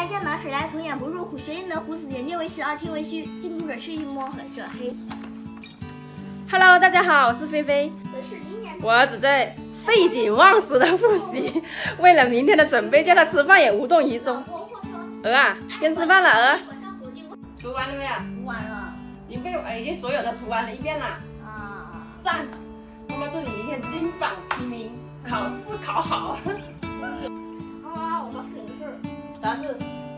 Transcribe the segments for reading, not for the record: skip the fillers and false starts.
爱江南水来土掩不入，苦学应得胡子眼见为实，耳听为虚。近朱者赤，近墨者黑。 Hello， 大家好，我是菲菲。 我是明年。 我儿子在废寝忘食的复习，为了明天的准备，叫他吃饭也无动于衷。儿啊，先吃饭了，儿。涂完了没有？ 涂完了。 已经所有的涂完了一遍了。 啊。赞。 妈妈祝你明天金榜题名，考试考好。 妈妈，我的请示。 啥事？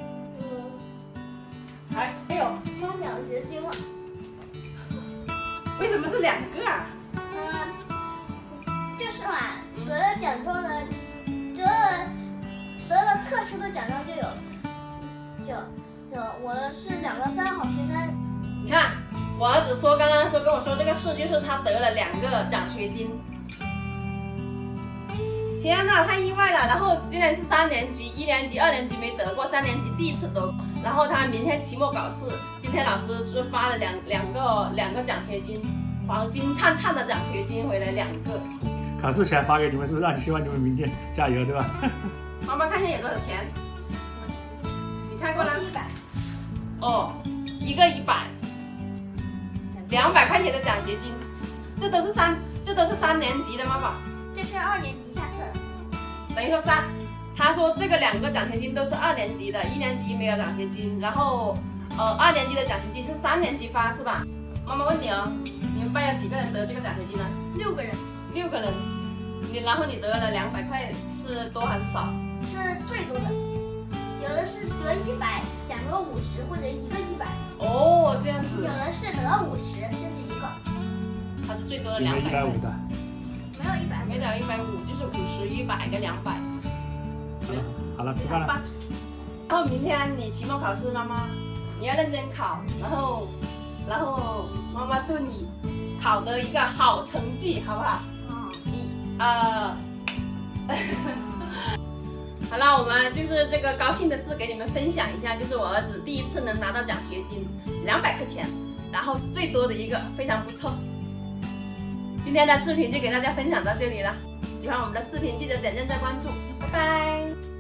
哎呦， 中奖学金了。 为什么是2个啊？ 就是嘛，得了奖状的，得了特殊的奖状就有，我的是2个3好学生。 你看，我儿子刚刚跟我说这个事，就是他得了2个奖学金。天哪，太意外了！然后今年是3年级，1年级、2年级没得过，3年级第一次得。然后他明天期末考试，今天老师是发了两个奖学金，黄金灿灿的奖学金回来2个。 考试前发给你们，是不是让希望你们明天加油，对吧？ 妈妈看一下有多少钱？你看过了？100。哦，一个100，200块钱的奖学金，这都是3年级的妈妈。 这是2年级下册的。 等于说他说这个2个奖学金都是2年级的，1年级没有奖学金，然后2年级的奖学金是3年级发是吧？妈妈问你哦，你们班有几个人得这个奖学金呢 ？6个人。 6个人，然后你得了200块，是多还是少？ 是最多的，有的是得100，2个50或者1个100。 哦，这样子。 有的是得50，这是一个。 他是最多的200。 有没有150的？ 没有100， 没了150，就是50、100跟200。 好了，吃饭了。 然后明天你期末考试，妈妈你要认真考，然后妈妈祝你考得一个好成绩，好不好？1、2。好了，我们就是这个高兴的事给你们分享一下，就是我儿子第1次能拿到奖学金200块钱，然后是最多的一个，非常不错。今天的视频就给大家分享到这里了，喜欢我们的视频记得点赞加关注，拜拜。